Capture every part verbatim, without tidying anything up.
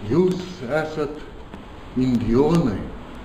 Jūs esat indionai.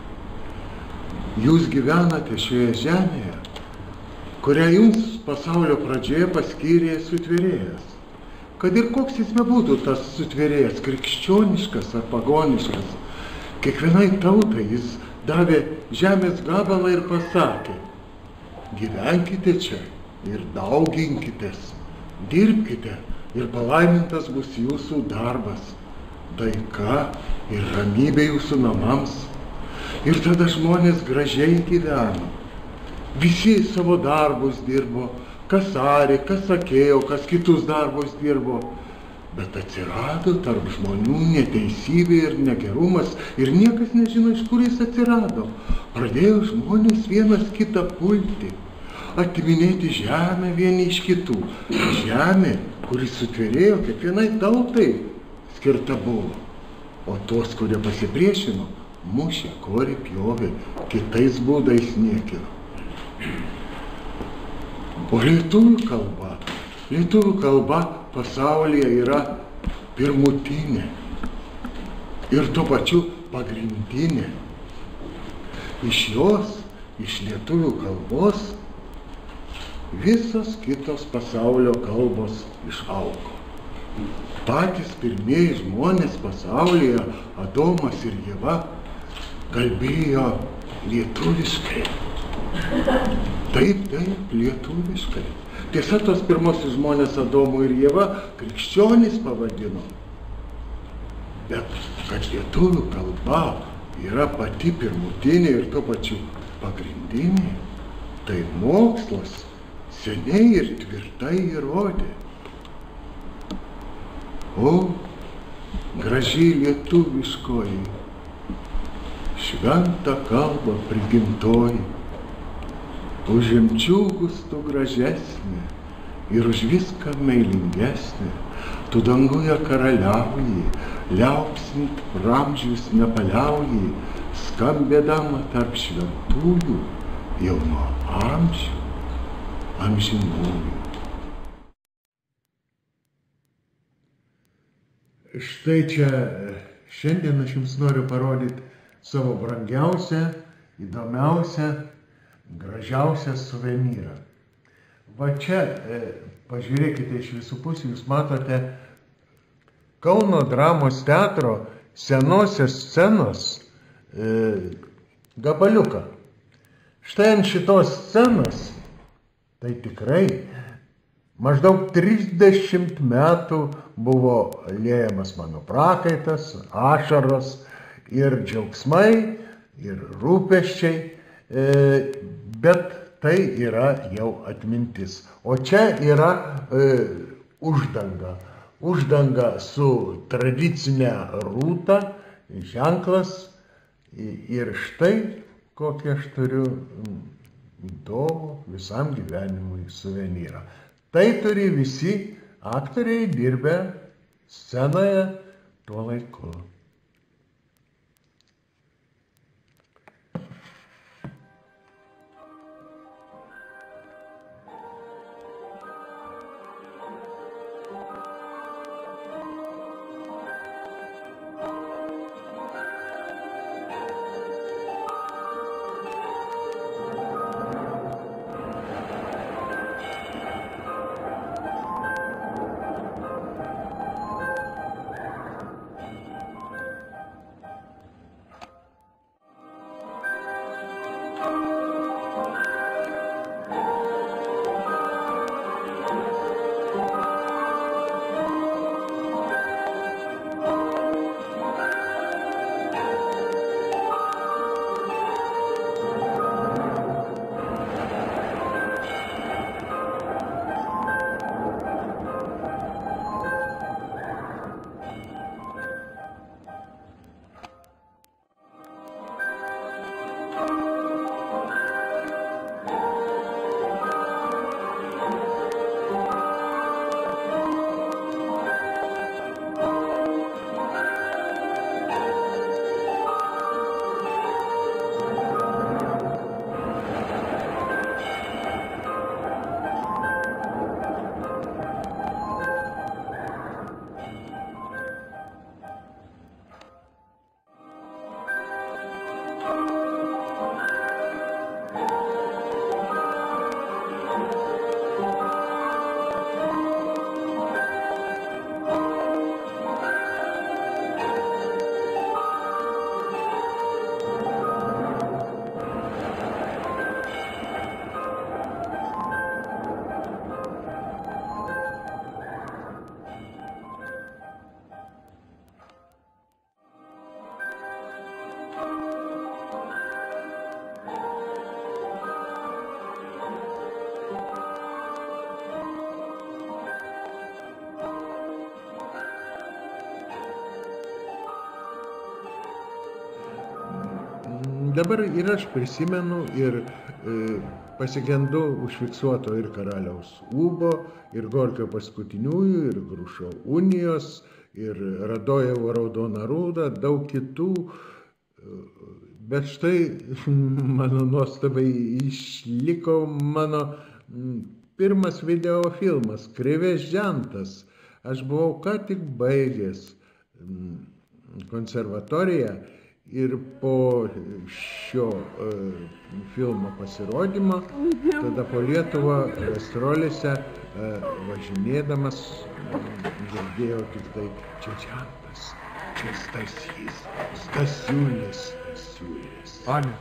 Jūs gyvenate šioje žemėje, kurią jums pasaulio pradžioje paskyrė sutvėrėjas. Kad ir koks jis nebūtų tas sutvėrėjas, krikščioniškas ar pagoniškas, kiekvienai tautai jis davė žemės gabalą ir pasakė: gyvenkite čia ir dauginkitės, dirbkite ir palaimintas bus jūsų darbas, taika ir ramybė jūsų namams. Ir tada žmonės gražiai gyveno. Visi savo darbus dirbo, kas arė, kas sakėjo, kas kitus darbus dirbo. Bet atsirado tarp žmonių neteisybė ir negerumas ir niekas nežino, iš kur jis atsirado. Pradėjo žmonės vienas kitą pulti, atiminėti žemę vieni iš kitų. Žemė, kuris sutvėrėjo kiekvienai tautai, skirta buvo. O tos, kurie pasipriešino, mušė, korė, pjovė, kitais būdais niekino. O lietuvių kalba, lietuvių kalba pasaulyje yra pirmutinė ir tuo pačiu pagrindinė. Iš jos, iš lietuvių kalbos, visos kitos pasaulio kalbos išaugo. Patys pirmieji žmonės pasaulyje, Adomas ir Ieva, kalbėjo lietuviškai. Taip, taip, lietuviškai. Tiesa, tos pirmosius žmonės Adomų ir Ieva krikščionys pavadino. Bet kad lietuvių kalba yra pati pirmutinė ir tuo pačiu pagrindinė, tai mokslas seniai ir tvirtai įrodė. O, graži lietuviškoji, šventą kalbą prigimtoji, už žemčiūgus tu gražesnė ir už viską meilingesnė, tu danguje karaliauji, liaupsint ramžius nepaliauji, skambėdama tarp šventųjų jau nuo amžių amžinųjų. Štai čia šiandien aš jums noriu parodyti savo brangiausią, įdomiausią, gražiausią suvenyrą. Va čia, e, pažiūrėkite iš visų pusių, jūs matote Kauno dramos teatro senosios scenos e, gabaliuką. Štai ant šitos scenos, tai tikrai maždaug trisdešimt metų buvo liejamas mano prakaitas, ašaros ir džiaugsmai, ir rūpesčiai, e, bet tai yra jau atmintis. O čia yra e, uždanga. Uždanga su tradicinė rūta, ženklas. Ir štai kokį aš turiu įdomų visam gyvenimui suvenyrą. Tai turi visi aktoriai dirbę scenoje tuo laiku. dabar ir aš prisimenu ir e, pasigendu užfiksuoto ir karaliaus Ūbo, ir Gorkio paskutiniųjų, ir Grušo unijos, ir Radojevo Raudoną rūdą, daug kitų. Bet štai mano nuostabai išliko mano pirmas videofilmas Krėvės žentas. Aš buvau ką tik baigęs konservatoriją ir po šio uh, filmo pasirodymo tada po Lietuvą gastrolėse uh, važinėdamas girdėjau tik tai čia žentas, čia Stasys, Stasiulis, Stasiulis. Ania.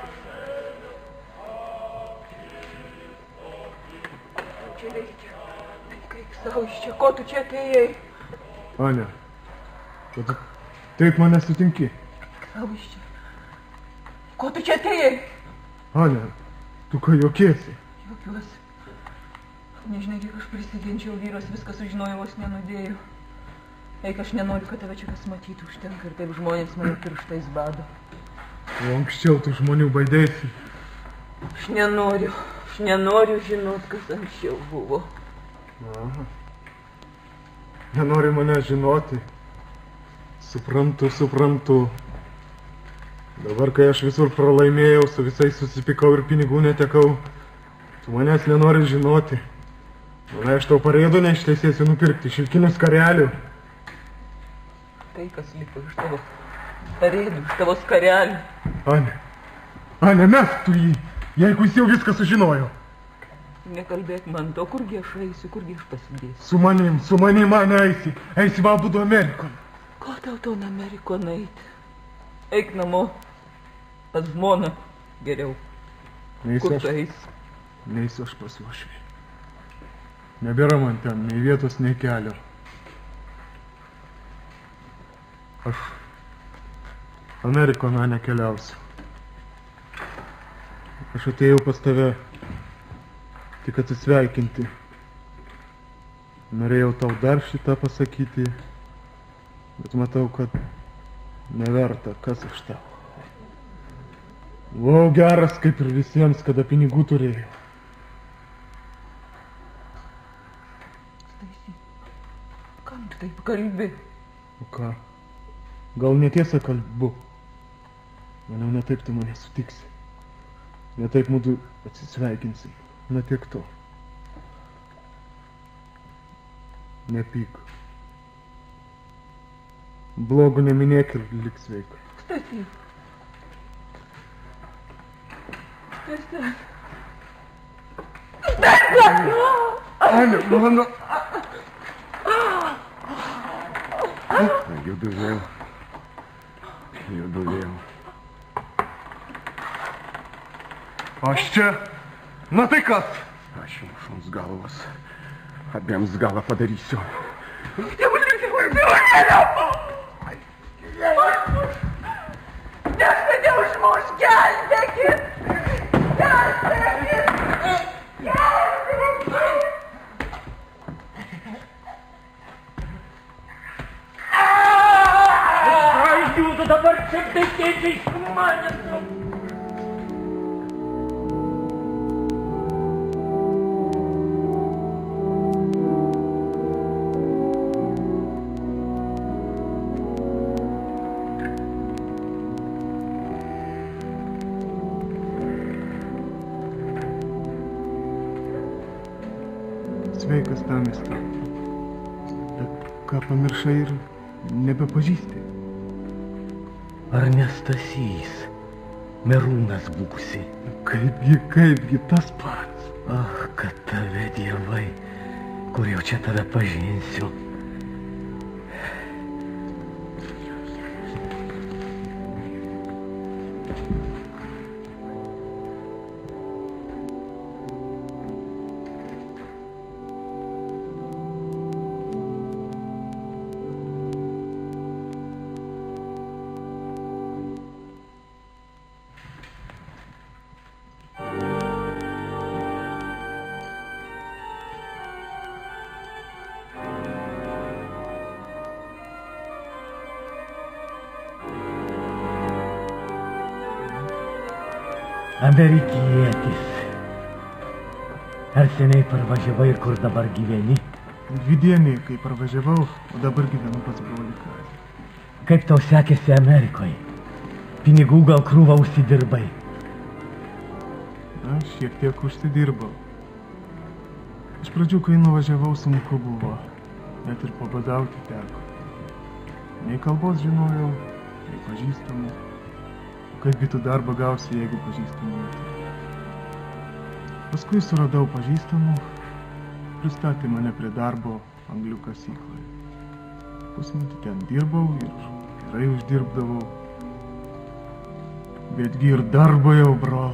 Čia reikia. Tai kaip savo iš čia, ko tu čia atėjai? Ania, tu taip mane sutinki. Savo iš čia. Ko tu čia atėjai? Ania, tu ką juokiesi? Juokiuosi. Nežinai, kiek aš prisiginčiau, vyras viską sužinojo, vos nenudėjo. Eik, aš nenoriu, kad tave čia kas matytų, užtenka ir taip žmonės mane pirštais bado. O anksčiau tų žmonių baidėsi. Aš nenoriu, aš nenoriu žinot, kas anksčiau buvo. Aha. Nenori mane žinoti. Suprantu, suprantu. Dabar, kai aš visur pralaimėjau, su visais susipikau ir pinigų netekau, tu manęs nenori žinoti. Manai, aš tau pareidų neišteisėsiu nupirkti šilkinių skarelių. Tai, kas liko iš tavo pareidų, iš tavo skarelių. Ane, Ane, mesk tu jį, jeigu jis jau viską sužinojo. Nekalbėk man to, kurgi aš eisiu, kurgi aš pasidėsiu. Su manim, su manim, Ane, eisi, eisi va abudu Amerikon. Ko tau ton Amerikon eiti? Eik namo, pas žmoną geriau. Neisiu Kur aš, tu eisi? neisiu aš pas uošvį. Nebėra man ten nei vietos, nei kelio. Aš Amerikoną nekeliausiu. Aš atėjau pas tave tik atsisveikinti. Norėjau tau dar šitą pasakyti, bet matau, kad neverta, kas iš tau. Buvau geras kaip ir visiems, kada pinigų turėjau. Stasy, kam tu taip kalbi? O ką? Gal netiesa kalbu? Maniau, ne taip tu mane sutiksi. Ne taip mūdu atsisveikinsim. Na tiek to. Nepyk. Blogo neminėk ir lik sveika. Stasy. Stasy. Ane, mano... Judu vėl. Judu vėl. Aš čia. Na tai kas? Aš jums šuns galvas. Abiems galą padarysiu. Viešpatie už mus, gelbėkit! Gelbėkit! Gelbėkit! Aš jūtų dabar čia taip keisiai iš manęs. Sveikas Tamista. Bet ką pamiršai ir nebepažįsti? Ar ne Stasys, Merūnas būsi? Kaipgi, kaipgi tas pats. Ach, kad tave dievai, kur jau čia tave pažinsiu. Amerikietis. Ar seniai parvažiavai ir kur dabar gyveni? Dvi dienį, kai parvažiavau, o dabar gyvenu pas brolį Kazį. Kaip tau sekėsi Amerikoje? Pinigų gal krūvą užsidirbai? Na, šiek tiek užsidirbau. Iš pradžių, kai nuvažiavau, sunku buvo. Net ir pabadauti teko. Nei kalbos žinojau, nei pažįstamų. Kaipgi tu darbą gausi, jeigu pažįstamų neturi. Paskui suradau pažįstamų, pristatė mane prie darbo anglių kasykloje. Pusmetį ten dirbau ir gerai uždirbdavau. Betgi ir darbo jau, brol.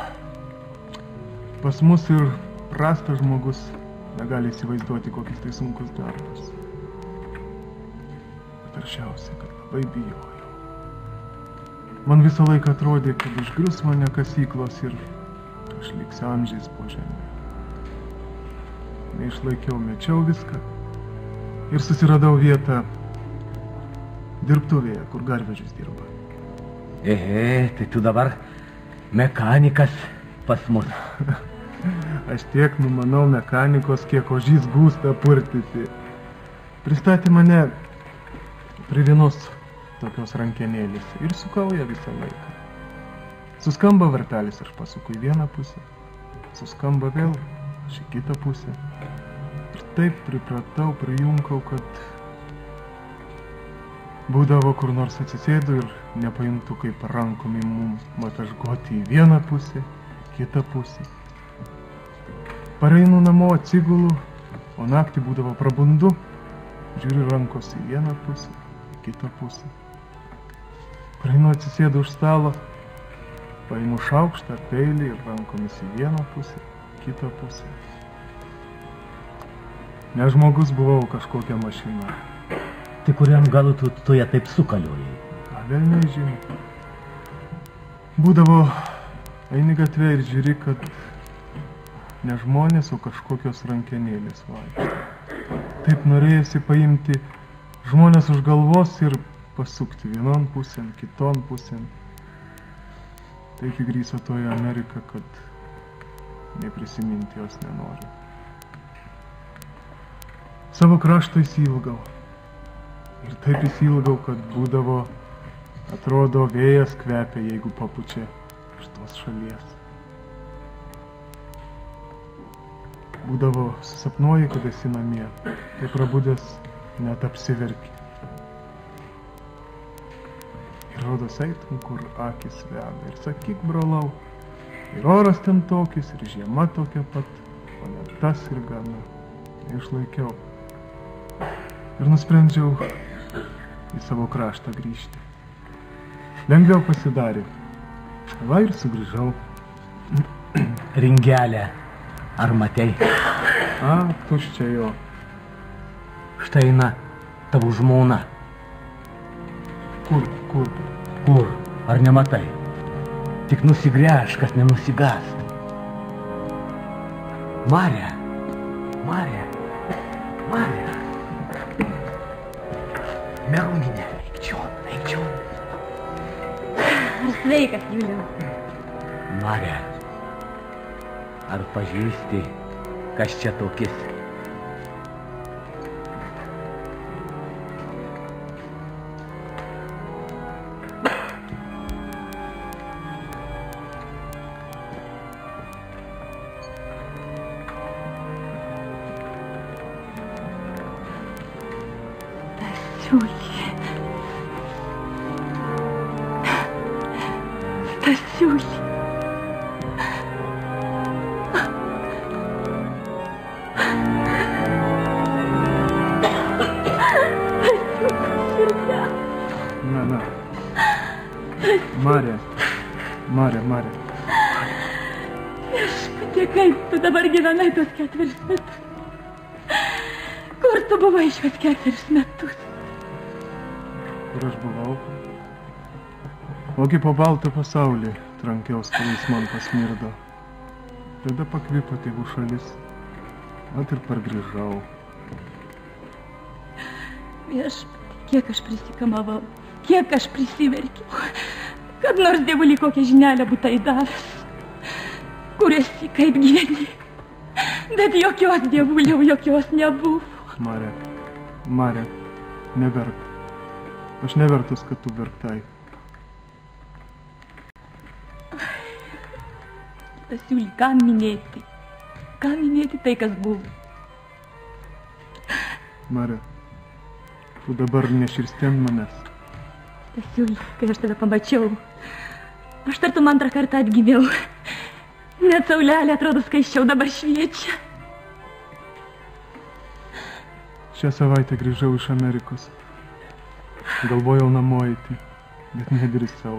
Pas mus ir prastas žmogus negali įsivaizduoti, kokius tai sunkus darbas. Paprasčiausia, kad labai bijojau. Man visą laiką atrodė, kad išgrius mane kasyklos ir aš liksiu amžiais po žemę. Neišlaikiau, mečiau viską ir susiradau vietą dirbtuvėje, kur garvežis dirba. Ehe, tai tu dabar mekanikas pas mus. Aš tiek numanau mechanikos, kiek ožys gūsta purtyti. Pristatė mane prie vienos tokios rankenėlės ir sukau ją visą laiką. Suskamba vartelis, aš pasuku į vieną pusę. Suskamba vėl, aš į kitą pusę. Ir taip pripratau, prijunkau, kad būdavo kur nors atsisėdu ir nepajuntu, kaip rankom imu matažgoti į vieną pusę, kitą pusę. Pareinu namo, atsigulu, o naktį būdavo prabundu, žiūriu rankos į vieną pusę, į kitą pusę. Pareinu, atsisėdu už stalo, paimu šaukštą, peilį ir rankomis į vieną pusę, kitą pusę. Ne žmogus buvau, kažkokia mašina. Tai kuriam galu tu tu ją taip sukaliojai? A, vėl nežinau. Būdavo, eini gatvė ir žiūri, kad ne žmonės, o kažkokios rankenėlės vaikšto. Taip norėjusi paimti žmonės už galvos ir pasukti vienon pusėn, kiton pusėn. Taip įgryso toji Amerika, kad neprisiminti jos nenoriu. Savo krašto įsilgau. Ir taip įsilgau, kad būdavo, atrodo, vėjas kvepia, jeigu papučia iš tos šalies. Būdavo, susapnuoji, kad esi namie, tai prabudęs net apsiverki. Ir rodos eitum, kur akis veda. Ir sakyk, brolau, ir oras ten tokis, ir žiema tokia pat, o net tas ir gana. Neišlaikiau. Ir nusprendžiau į savo kraštą grįžti. Lengviau pasidarė. Va ir sugrįžau. Ringelę. Ar matei? A, tuščia jo. Štai eina tavo žmona. Kur, kur? Kur? Ar nematai? Tik nusigręžk, kad nenusigąst. Marė, Marė, Marė. Merūnginė, eik čion, eik čion. Ar sveikas, Juliau? Marė. Ar pažįsti, kas čia tokis? Stasiulė. Stasiulė. Na, na. Marė, Marė, Marė. Viešpatie, kaip tu dabar gyvenai tos ketverius metus? Kur tu buvai šios ketverius metus? Kur aš buvau? Ogi po baltą pasaulį trankiaus, kuris man pasmirdo. Tada pakvipo tėvų šalis. At ir pargrįžau. Viešpatie, kiek aš prisikamavau, kiek aš prisiverkiau. Kad nors dievulį kokią žinelę būtai davęs. Kur esi, kaip gyveni? Bet jokios dievuliau, jokios nebuvo. Marė, Marė, neverk. Aš nevertas, kad tu verktai. Stasiuli, ką minėti? Ką minėti tai, kas buvo? Marė, tu dabar neširstien manęs. Stasiuli, kai aš tave pamačiau, aš tartum antrą kartą atgimiau. Net saulelė atrodo skaisčiau dabar šviečia. Šią savaitę grįžau iš Amerikos. Galvojau namo eiti, bet nedrįsau.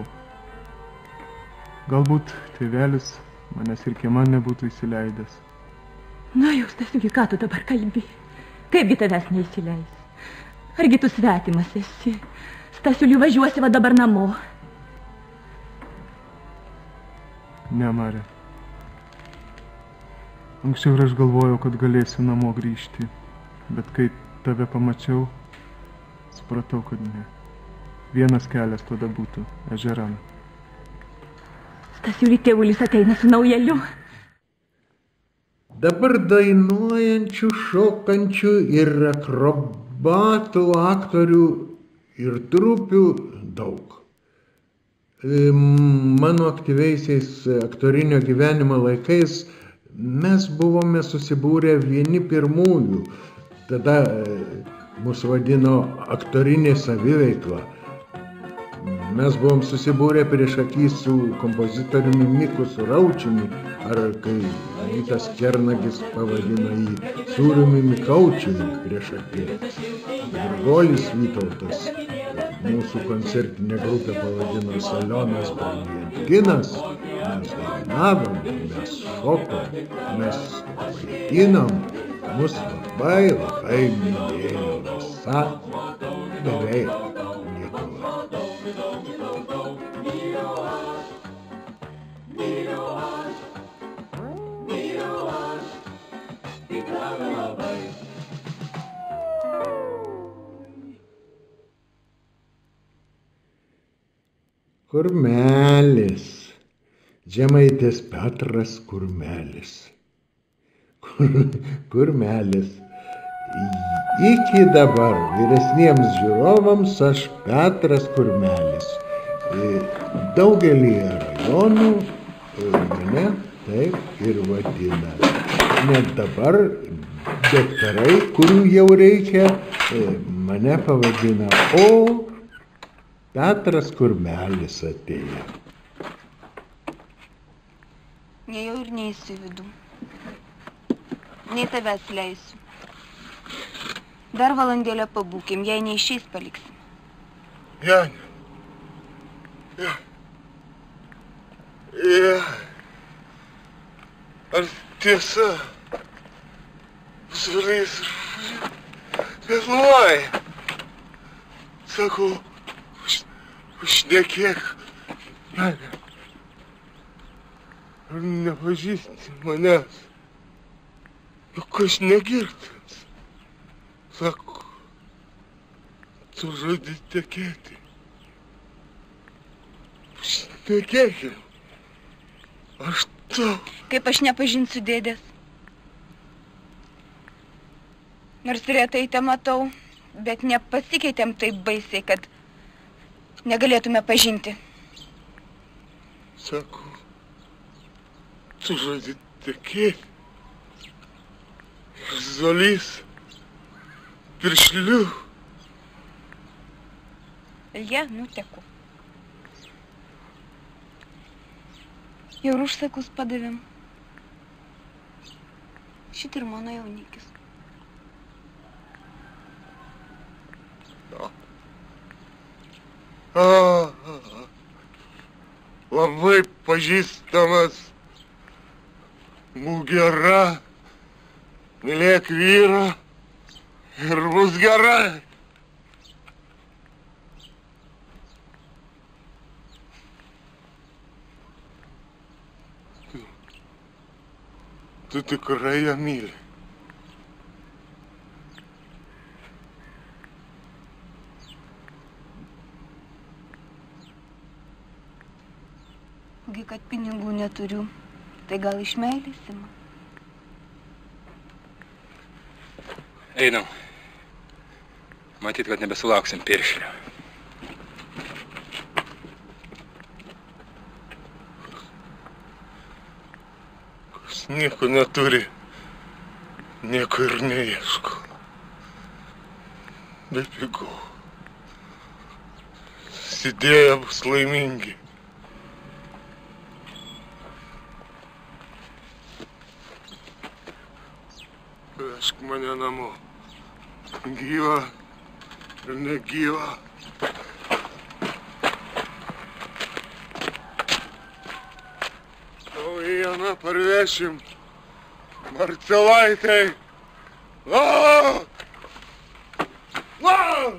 Galbūt tėvelis manęs ir kieman nebūtų įsileidęs. Nu jau, Stasiuli, ką tu dabar kalbi? Kaipgi tavęs neįsileis? Argi tu svetimas esi? Stasiuli, važiuosi va dabar namo. Ne, Marė. Anksčiau ir aš galvojau, kad galėsiu namo grįžti, bet kai tave pamačiau, supratau, kad ne. Vienas kelias tada būtų ežeran. Stasiuli, tėvulis ateina su naujeliu. Dabar dainuojančių, šokančių ir akrobatų, aktorių ir trupių daug. Mano aktyviaisiais aktorinio gyvenimo laikais mes buvome susibūrę vieni pirmųjų. Tada mus vadino aktorinė saviveikla. Mes buvom susibūrę prieš akį su kompozitoriumi Miku Suraučiumi, ar kai Vytas Kernagis pavadino jį Sūriumi Mikaučiumi prieš akį. Grigojus Vytautas mūsų koncertinė grupė pavadino Salionas Palienkinas. Mes dainavom, mes šokom, mes vaidinam, mus labai labai mylėjo visa beveik Lietuva. Kurmelis. Žemaitės Petras Kurmelis. Kur, kurmelis. Iki dabar vyresniems žiūrovams aš Petras Kurmelis. Daugelį rajonų mane taip ir vadina. Net dabar daktarai, kurių jau reikia, mane pavadina, o Petras Kurmelis atėjo. Nejau ir neįsiu į vidų. Nei tavęs leisiu. Dar valandėlę pabūkim, jei neišeis paliksim. Janė. Ja. Ja. Ar tiesa? Svarys vėluoja. Sakau, užnekėk. Janė. Ar nepažįsti manęs? Juk aš negirtas. Sako, tu žadi tekėti. Šnekėkim. Aš tau. Kaip aš nepažinsiu dėdės. Nors retai te matau, bet nepasikeitėm taip baisiai, kad negalėtume pažinti. Sako, tu žadi tekėti. Ir Zolys piršliu. Ja, nuteku. Jau ir užsakus padavėm. Šit ir mano jaunikis. A, a, a. Labai pažįstamas. Būk gera, mylėk vyrą ir bus gerai. Tu, tu tikrai ją myli. Gi kad pinigų neturiu. Tai gal iš meilės ima? Einam. Matyt, kad nebesulauksim piršlio. Kas nieko neturi, nieko ir neieško. Bepigu. Susidėję bus laimingi. Vežk mane namo. Gyva ir negyva. Tau vieną parvešim. Marcelaitai. O! O!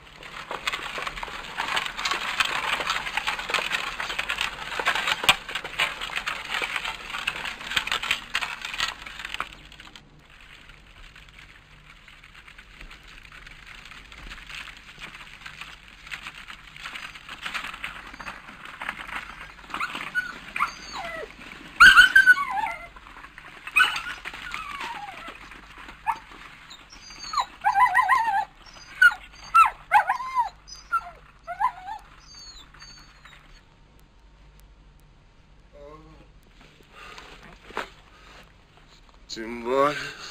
Cimbolis.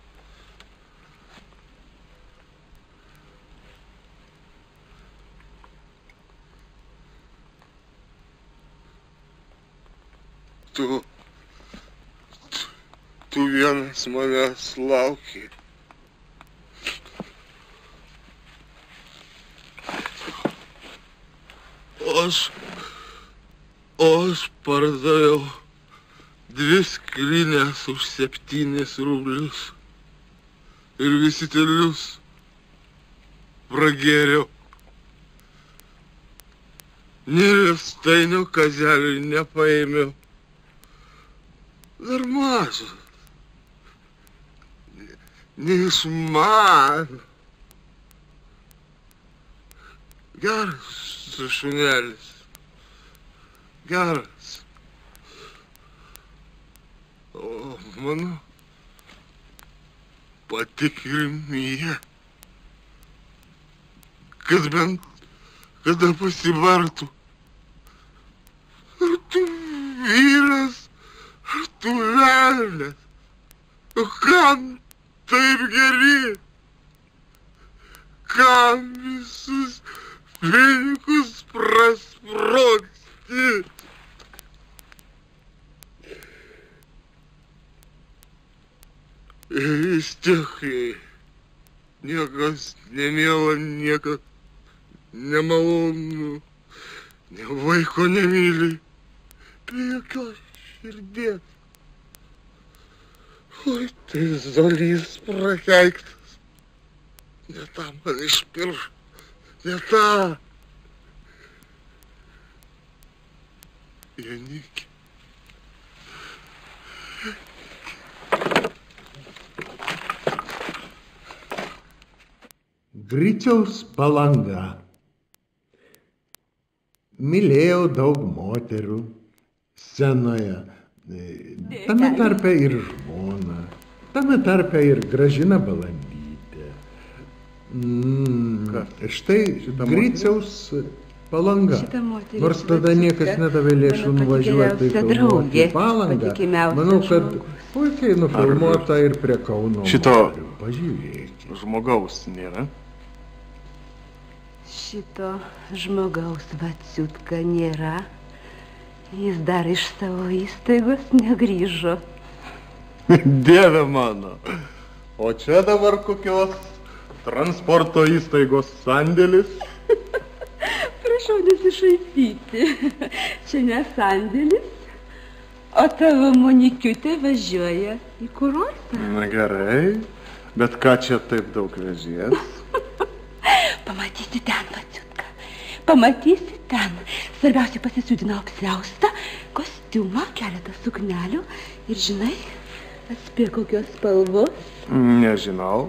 Tu, tu, tu vienas manęs lauki. O aš, o aš pardaviau dvi skrynes už septynis rublius ir visi telius pragėriau. Nė riestainio kazeliui nepaėmiau. Dar mažas. Neišmano. Geras šunelis. Geras. O mano patikrimyje, kad bent kada pasibartų. Ar tu vyras, ar tu velnias, o kam taip geri, kam visus pinigus prasprogsti. Vis tiek, niekas nemiela, niekas nemalonu, ne vaiko nemyli, be jokios širdies. Oi, tai zolys prakeiktas, ne tą man išpirš, ne tą. Janikė. Griciaus Palanga. Mylėjau daug moterų scenoje, tame tarpe ir žmoną, tame tarpe ir Gražiną Balandytę. Mm, štai Griciaus Palanga. Nors tada niekas nedavė lėšų nuvažiuoti į Palangą. Manau, kad puikiai nufilmuota ir prie Kauno. Šito pažiūrėkit. Žmogaus nėra. Šito žmogaus Vaciutka nėra. Jis dar iš savo įstaigos negrįžo. Dieve mano. O čia dabar kokios transporto įstaigos sandėlis? Prašau nesišaipyti. Čia ne sandėlis, o tavo Monikiutė važiuoja į kurortą. Na gerai, bet ką čia taip daug vežies? Pamatysi ten, Vaciutka. Pamatysi ten. Svarbiausia, pasisiūdinau apsiaustą, kostiumą, keletą suknelių ir, žinai, atspėk kokios spalvos. Nežinau.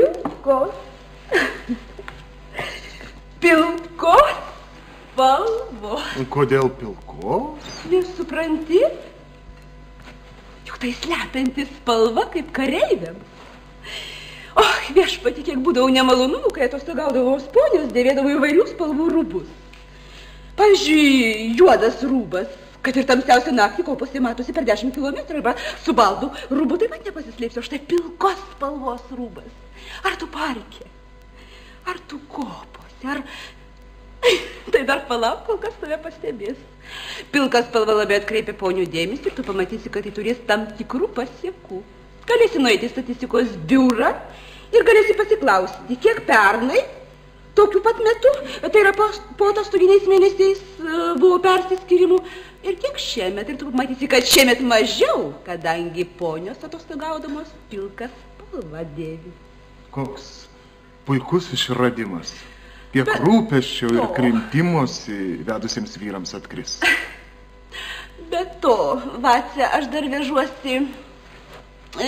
Pilkos. Pilkos spalvos. spalvos. Kodėl pilkos? Nesupranti? Juk tai slepianti spalva kaip kareiviams. O, viešpati, kiek būdavo nemalonumų, kai atostogaudavo ponios, dėvėdavo įvairių spalvų rūbus. Pavyzdžiui, juodas rūbas, kad ir tamsiausią naktį kopose matosi per dešimt kilometrų, arba su baldu rūbu taip pat nepasislėpsiu, o štai pilkos spalvos rūbas. Ar tu parke, ar tu kopose, ar... Tai dar palauk, kol kas tave pastebės. Pilkas spalva labai atkreipia ponių dėmesį ir tu pamatysi, kad tai turės tam tikrų pasiekų. Galėsi nueiti į statistikos biurą ir galėsi pasiklausyti, kiek pernai, tokiu pat metu, tai yra po, po atostoginiais mėnesiais buvo persiskyrimų, ir kiek šiemet. Ir tu pamatysi, kad šiemet mažiau, kadangi ponios atostogaudamos pilkas spalva dėvi. Koks puikus išradimas. Kiek rūpesčio ir krimtimosi vedusiems vyrams atkris. Be to, Vace, aš dar vežuosi e,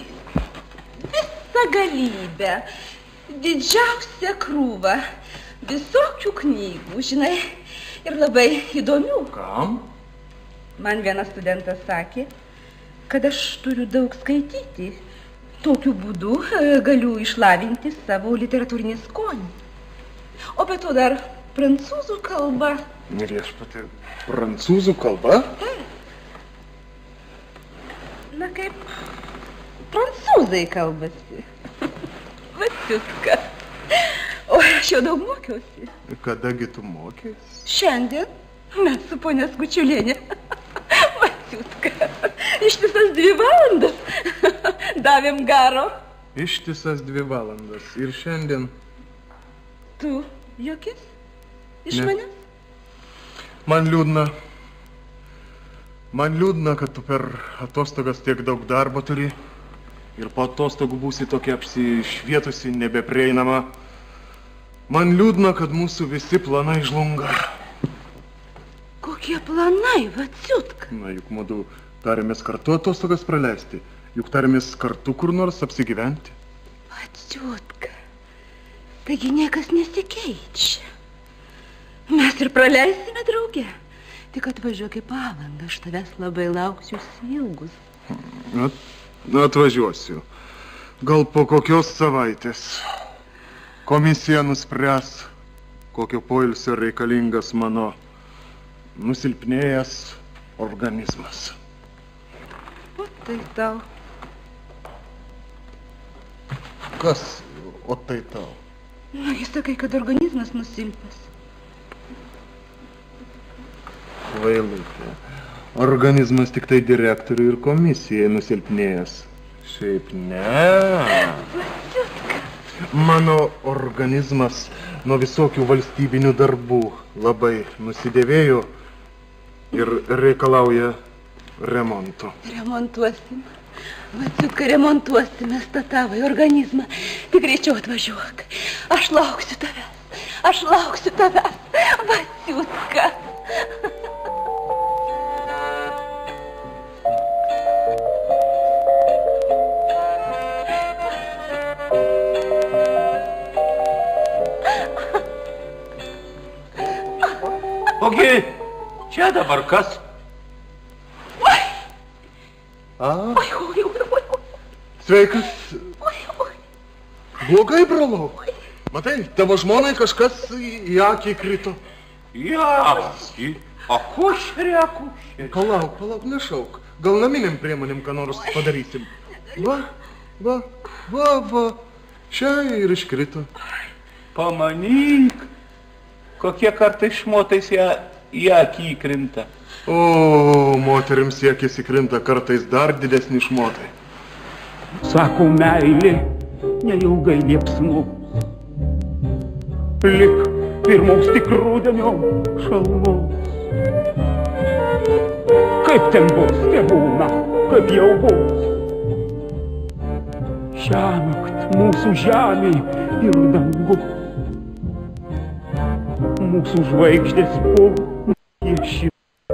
visą galybę, didžiausią krūvą, visokių knygų, žinai, ir labai įdomių. Kam? Man vienas studentas sakė, kad aš turiu daug skaityti. Tokiu būdu galiu išlavinti savo literatūrinį skonį. O be to dar prancūzų kalba. Viešpatie, prancūzų kalba? Na, kaip prancūzai kalbasi. Vasiutka. O aš jau daug mokiausi. Kadagi tu mokės? Šiandien mes su ponia Skučiulienė. Vasiutka. Ištisas dvi valandas davėm garo. Ištisas dvi valandas. Ir šiandien... Tu juokis? Iš ne. Manęs? Man liūdna. Man liūdna, kad tu per atostogas tiek daug darbo turi ir po atostogų būsi tokia apsišvietusi, nebeprieinama. Man liūdna, kad mūsų visi planai žlunga. Kokie planai, Vaciutka? Na, juk mudu tarėmės kartu atostogas praleisti. Juk tarėmės kartu kur nors apsigyventi. Vaciutka. Taigi niekas nesikeičia. Mes ir praleisime drauge. Tik atvažiuok į Palangą, aš tavęs labai lauksiu ilgus. At, atvažiuosiu. Gal po kokios savaitės. Komisija nuspręs, kokio poilsio reikalingas mano nusilpnėjęs organizmas. O tai tau. Kas, o tai tau? Na, jis sakai, kad organizmas nusilpęs. Kvailutė. Organizmas tik tai direktoriui ir komisijai nusilpnėjęs. Šiaip ne. Mano organizmas nuo visokių valstybinių darbų labai nusidėvėjo ir reikalauja remonto. Remontuosim. Vaciutka, remontuosime statavai organizmą. Tik greičiau atvažiuok. Aš lauksiu tavęs. Aš lauksiu tavęs. Vaciutka. Ogi, čia dabar kas? Oi. A? Oi, oi, oi, oi, oi. Sveikas. Oi, oi. Blogai, brolau. Matai, tavo žmonai kažkas į akį krito. Į akį? O kušrė, kušrė. Palauk, palauk, nešauk. Gal naminiam priemonėm ką nors padarysim. Va, va, va, va. Čia ir iškrito. Pamanyk, kokie kartai šmotais ją į akį įkrinta. O, moterims į akis įkrinta kartais dar didesni šmotai. Sako, meilė neilgai liepsnu. Lik pirmaus tik rudenio šalnos. Kaip ten bus, tebūna, kaip jau bus. Šiąnakt mūsų žemė ir dangus. Mūsų žvaigždės po pieši.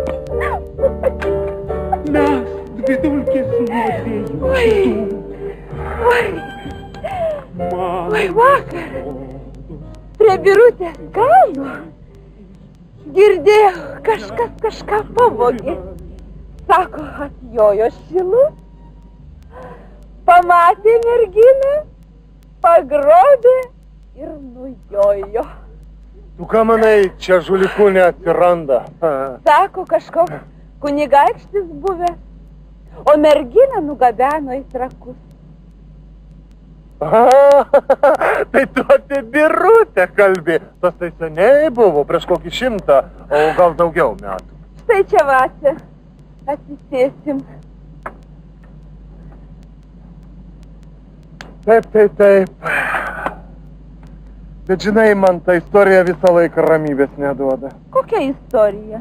Mes dvidulkės nuo dviejų šitų. Oi, oi, vakar. Prie Birutės kalno. Girdėjau, kažkas kažką pavogė. Sako, atjojo šilu, pamatė merginą, pagrobė ir nujojo. Tu ką manai, čia žulikų neatsiranda? Sako, kažkoks kunigaikštis buvęs, o merginą nugabeno į trakus. Tai tu apie Birutę kalbi. Tas tai seniai buvo, prieš kokį šimtą, o gal daugiau metų. Štai čia Vacia, atsisėsim. Taip, taip, taip. Bet žinai, man ta istorija visą laiką ramybės neduoda. Kokia istorija?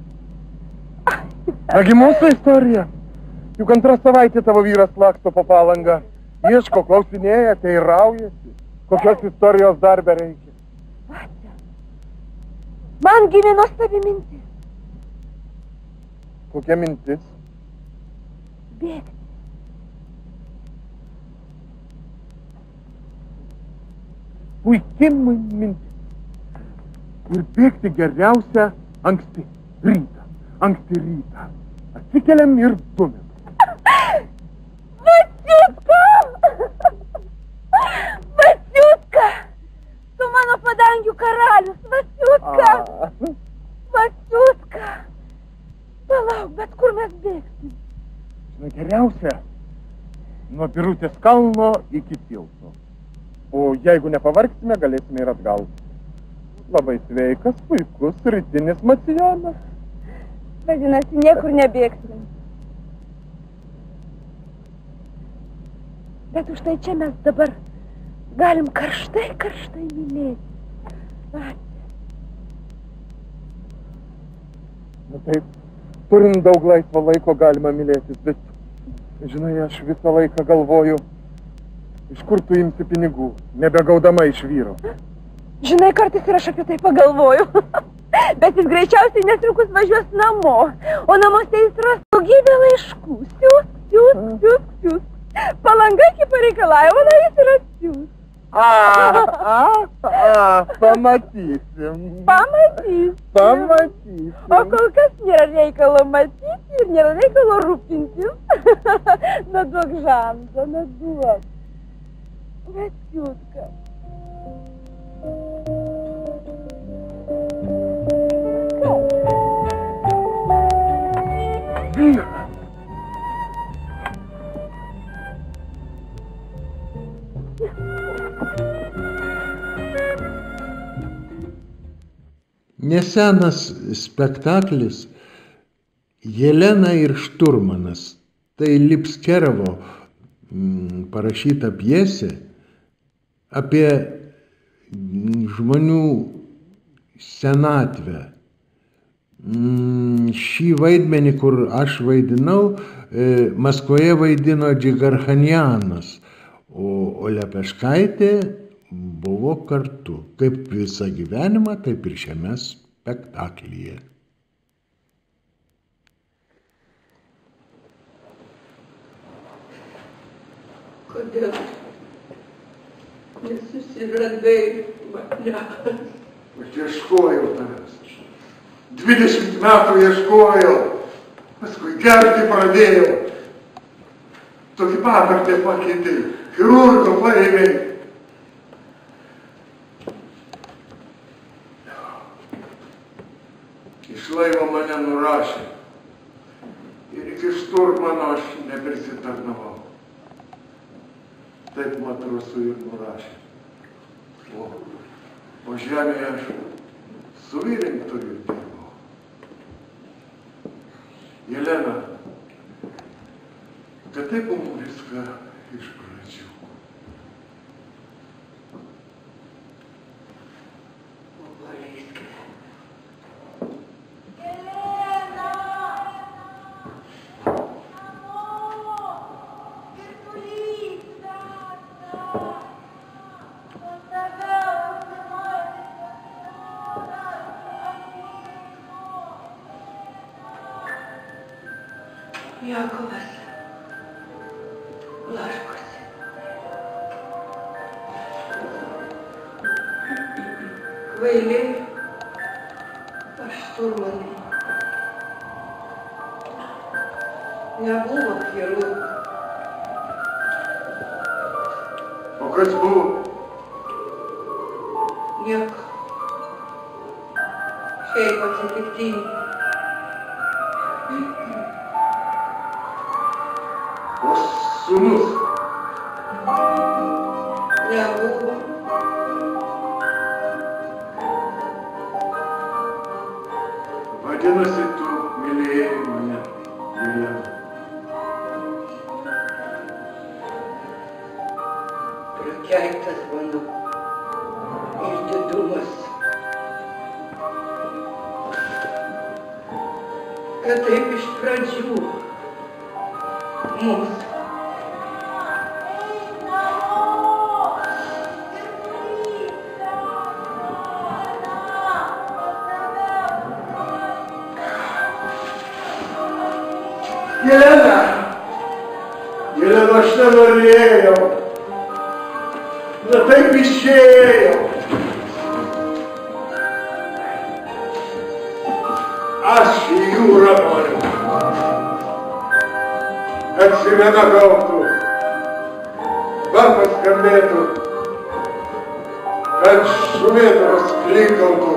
Nagi mūsų istorija. Juk antrą savaitę tavo vyras laksto po Palangą. Ieško, klausinėja, teiraujasi. Kokios istorijos dar bereikia? Vacia, man gimė nuostabi mintis. Kokia mintis? Bėgti. Puikiai mintis. Ir bėgti geriausia anksti rytą. Anksti rytą. Atsikeliam ir dumėm. Vaciutka! Vaciutka! Tu mano padangių karalius, Vaciutka! Vaciutka! Palauk, bet kur mes bėgsim? Žinai, geriausia nuo Birutės kalno iki tilto. O jeigu nepavargsime, galėsime ir atgal. Labai sveikas, puikus, rytinis macijonas. Vadinasi, niekur nebėgsim. Bet už tai čia mes dabar galim karštai, karštai mylėti. Vacia. Na taip, turint daug laisvo laiko galima mylėtis, bet, žinai, aš visą laiką galvoju, iš kur tu imsi pinigų, nebegaudama iš vyro. Žinai, kartais ir aš apie tai pagalvoju. Bet jis greičiausiai netrukus važiuos namo, o namuose jis ras daugybę laiškų. Siūs, siūs, siūs, siūs. Palanga iki pareikalavimo, na jis ir atsiūs. A, a, a, pamatysim. Pamatysim. Pamatysim. O kol kas nėra reikalo matyti ir nėra reikalo rūpintis. Na duok šansą, na duok. Vaciutka. Nesenas spektaklis Jelena ir šturmanas. Tai Lipskerovo mm, parašyta pjesė apie žmonių senatvę. Mm, šį vaidmenį, kur aš vaidinau, e, Maskvoje vaidino Džigarchanjanas, o, o Lepeškaitė buvo kartu, kaip visą gyvenimą, taip ir šiame spektaklyje. Kodėl nesusiradai mane? Aš ieškojau tavęs. Dvidešimt metų ieškojau. Paskui gerti pradėjau. Tokį pavardę pakeitė. Chirurgo paėmė. Iš laivo mane nurašė. Ir iki šturmano aš neprisitarnavau. Taip matrosų ir nurašė. O, o žemėje aš su įrengtoriu dirbau. Jelena, kad taip buvo viską iš pradžių. Jakovas blaškosi. Kvailiai Штурманы. Nebuvo chirurgų. O kas buvo? Nieko. Šiaip atsitiktinį. O sūnus? Nebuvo. Vadinasi, tu mylėjai mane, Jelena. Prakeiktas mano išdidumas. Kad taip iš pradžių mums Jelena! Jelena, aš nenorėjau. Na taip išėjo. Aš į jūrą noriu. Atsimena gautų. Man paskambėtų. Kad žuvėdros klykaltų.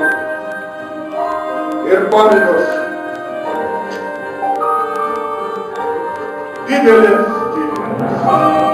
Ir pamėgos. Didelės didelės.